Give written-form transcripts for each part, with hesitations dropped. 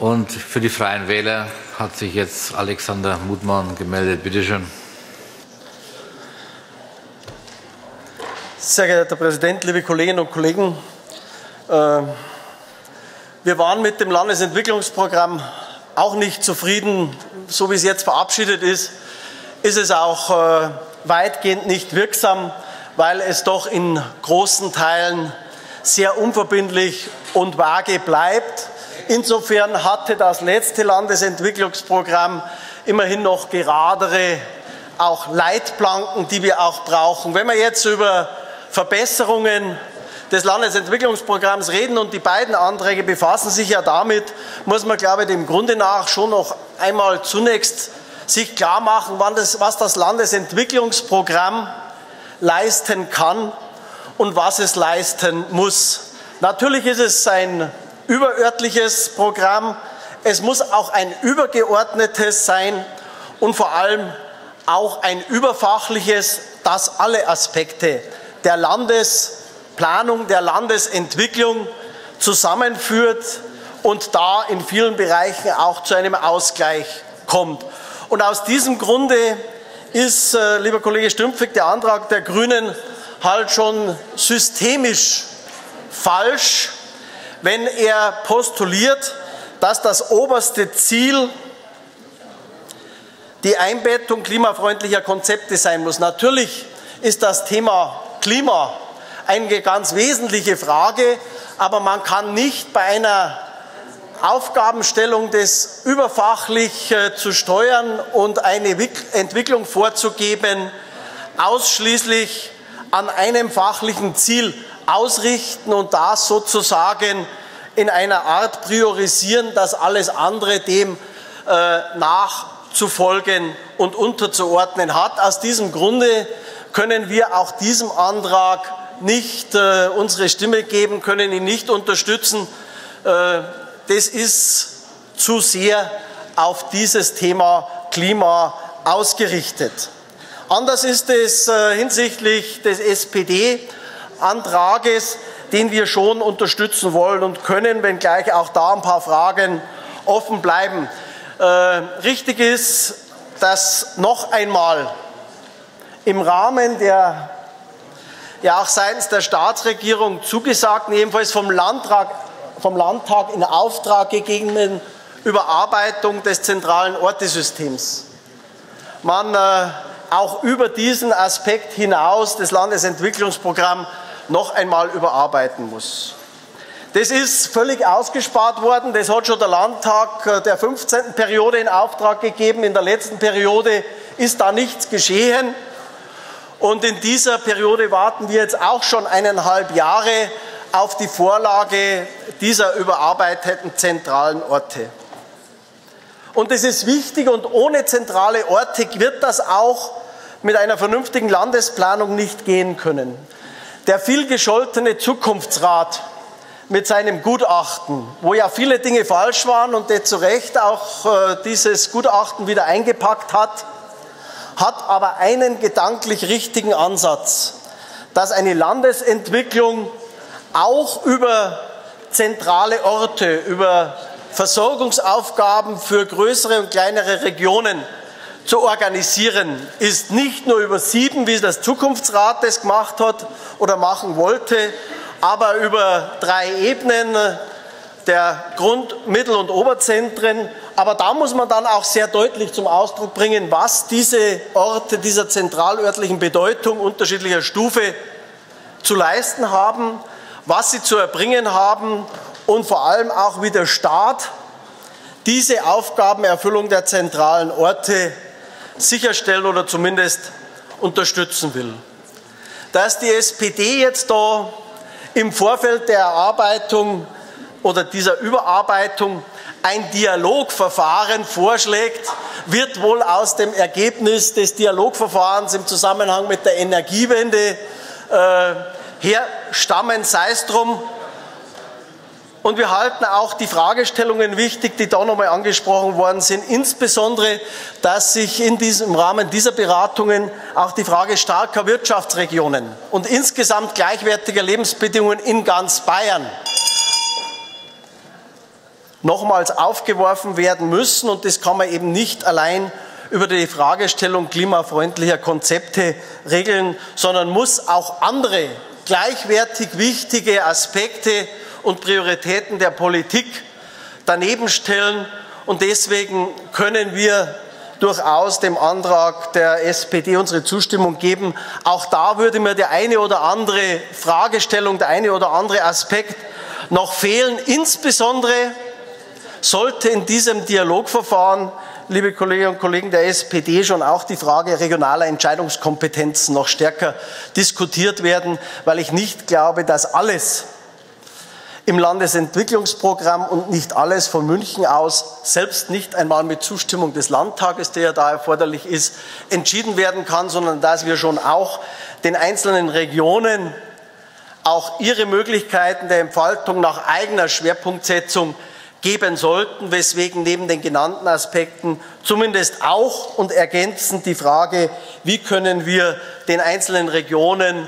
Und für die Freien Wähler hat sich jetzt Alexander Mutmann gemeldet. Bitte schön. Sehr geehrter Herr Präsident, liebe Kolleginnen und Kollegen! Wir waren mit dem Landesentwicklungsprogramm auch nicht zufrieden. So wie es jetzt verabschiedet ist, ist es auch weitgehend nicht wirksam, weil es doch in großen Teilen sehr unverbindlich und vage bleibt. Insofern hatte das letzte Landesentwicklungsprogramm immerhin noch geradere auch Leitplanken, die wir auch brauchen. Wenn wir jetzt über Verbesserungen des Landesentwicklungsprogramms reden und die beiden Anträge befassen sich ja damit, muss man, glaube ich, dem Grunde nach schon noch einmal zunächst sich klar machen, was das Landesentwicklungsprogramm leisten kann und was es leisten muss. Natürlich ist es ein überörtliches Programm, es muss auch ein übergeordnetes sein und vor allem auch ein überfachliches, das alle Aspekte der Landesplanung, der Landesentwicklung zusammenführt und da in vielen Bereichen auch zu einem Ausgleich kommt. Und aus diesem Grunde ist, lieber Kollege Stümpfig, der Antrag der Grünen halt schon systemisch falsch, wenn er postuliert, dass das oberste Ziel die Einbettung klimafreundlicher Konzepte sein muss. Natürlich ist das Thema Klima eine ganz wesentliche Frage, aber man kann nicht bei einer Aufgabenstellung, das überfachlich zu steuern und eine Entwicklung vorzugeben, ausschließlich an einem fachlichen Ziel ausrichten und das sozusagen in einer Art priorisieren, dass alles andere dem nachzufolgen und unterzuordnen hat. Aus diesem Grunde können wir auch diesem Antrag nicht unsere Stimme geben, können ihn nicht unterstützen. Das ist zu sehr auf dieses Thema Klima ausgerichtet. Anders ist es hinsichtlich des SPD-Antrages, den wir schon unterstützen wollen und können, wenngleich auch da ein paar Fragen offen bleiben. Richtig ist, dass noch einmal im Rahmen der, ja auch seitens der Staatsregierung zugesagten, ebenfalls vom Landtag in Auftrag gegebenen Überarbeitung des zentralen Ortesystems man auch über diesen Aspekt hinaus das Landesentwicklungsprogramm noch einmal überarbeiten muss. Das ist völlig ausgespart worden. Das hat schon der Landtag der 15. Periode in Auftrag gegeben. In der letzten Periode ist da nichts geschehen. Und in dieser Periode warten wir jetzt auch schon 1,5 Jahre auf die Vorlage dieser überarbeiteten zentralen Orte. Und das ist wichtig und ohne zentrale Orte wird das auch mit einer vernünftigen Landesplanung nicht gehen können. Der vielgescholtene Zukunftsrat mit seinem Gutachten, wo ja viele Dinge falsch waren und der zu Recht auch dieses Gutachten wieder eingepackt hat, hat aber einen gedanklich richtigen Ansatz, dass eine Landesentwicklung auch über zentrale Orte, über Versorgungsaufgaben für größere und kleinere Regionen zu organisieren ist. Nicht nur über 7, wie das Zukunftsrat das gemacht hat oder machen wollte, aber über 3 Ebenen der Grund-, Mittel- und Oberzentren. Aber da muss man dann auch sehr deutlich zum Ausdruck bringen, was diese Orte dieser zentralörtlichen Bedeutung unterschiedlicher Stufe zu leisten haben, was sie zu erbringen haben und vor allem auch, wie der Staat diese Aufgabenerfüllung der zentralen Orte sicherstellen oder zumindest unterstützen will. Dass die SPD jetzt da im Vorfeld der Erarbeitung oder dieser Überarbeitung ein Dialogverfahren vorschlägt, wird wohl aus dem Ergebnis des Dialogverfahrens im Zusammenhang mit der Energiewende herstammen, sei es drum. Und wir halten auch die Fragestellungen wichtig, die da nochmal angesprochen worden sind, insbesondere, dass sich im Rahmen dieser Beratungen auch die Frage starker Wirtschaftsregionen und insgesamt gleichwertiger Lebensbedingungen in ganz Bayern nochmals aufgeworfen werden müssen. Und das kann man eben nicht allein über die Fragestellung klimafreundlicher Konzepte regeln, sondern muss auch andere gleichwertig wichtige Aspekte und Prioritäten der Politik daneben stellen. Und deswegen können wir durchaus dem Antrag der SPD unsere Zustimmung geben. Auch da würde mir die eine oder andere Fragestellung, der eine oder andere Aspekt noch fehlen. Insbesondere sollte in diesem Dialogverfahren, liebe Kolleginnen und Kollegen der SPD, schon auch die Frage regionaler Entscheidungskompetenzen noch stärker diskutiert werden, weil ich nicht glaube, dass alles im Landesentwicklungsprogramm und nicht alles von München aus, selbst nicht einmal mit Zustimmung des Landtages, der ja da erforderlich ist, entschieden werden kann, sondern dass wir schon auch den einzelnen Regionen auch ihre Möglichkeiten der Entfaltung nach eigener Schwerpunktsetzung geben sollten, weswegen neben den genannten Aspekten zumindest auch und ergänzend die Frage, wie können wir die einzelnen Regionen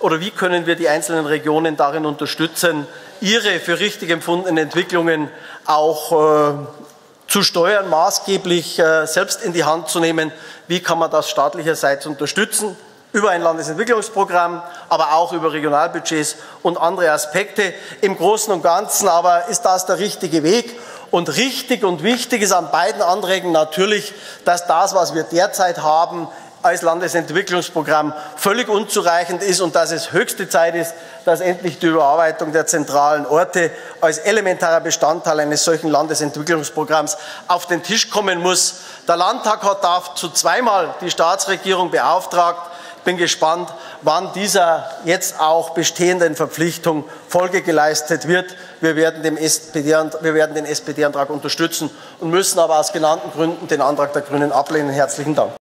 darin unterstützen, ihre für richtig empfundenen Entwicklungen auch zu steuern, maßgeblich selbst in die Hand zu nehmen. Wie kann man das staatlicherseits unterstützen? Über ein Landesentwicklungsprogramm, aber auch über Regionalbudgets und andere Aspekte. Im Großen und Ganzen aber ist das der richtige Weg. Und richtig und wichtig ist an beiden Anträgen natürlich, dass das, was wir derzeit haben, als Landesentwicklungsprogramm völlig unzureichend ist und dass es höchste Zeit ist, dass endlich die Überarbeitung der zentralen Orte als elementarer Bestandteil eines solchen Landesentwicklungsprogramms auf den Tisch kommen muss. Der Landtag hat dazu zweimal die Staatsregierung beauftragt. Ich bin gespannt, wann dieser jetzt auch bestehenden Verpflichtung Folge geleistet wird. Wir werden den SPD-Antrag unterstützen und müssen aber aus genannten Gründen den Antrag der Grünen ablehnen. Herzlichen Dank.